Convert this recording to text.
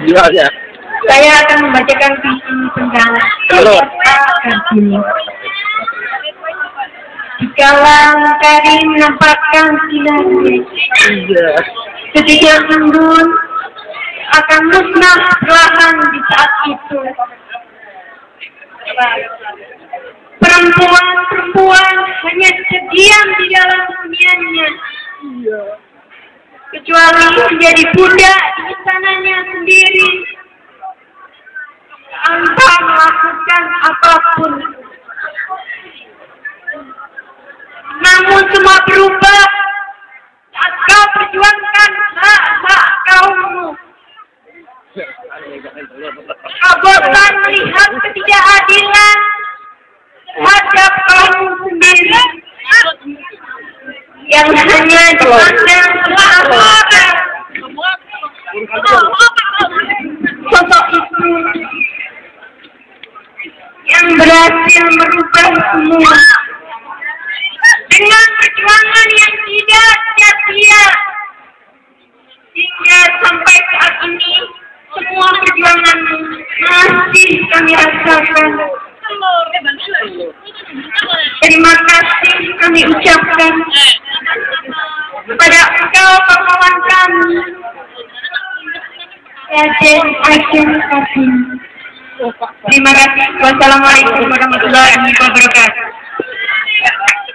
Gimana? Saya akan membacakan visi tentang Kartini. Dikala mentari menampakkan sinarnya, ketika embun akan musnah perlahan di saat itu. Perempuan hanya terdiam di dalam dunianya, kecuali menjadi budak di istananya sendiri, tanpa melakukan apapun. Namun semua berubah saat kau perjuangkan hak-hak kaummu. Kau bosan melihat ketidakadilan terhadap kaummu sendiri yang hanya dipandang sebelah mata. Sosok itu yang berhasil merubah semua dengan perjuangan yang tidak sia-sia, hingga sampai saat ini semua perjuanganmu masih kami rasakan. Terima kasih kami ucapkan kepada engkau pahlawan kami, Raden Ajeng Kartini. Terima kasih. Wassalamualaikum warahmatullahi wabarakatuh.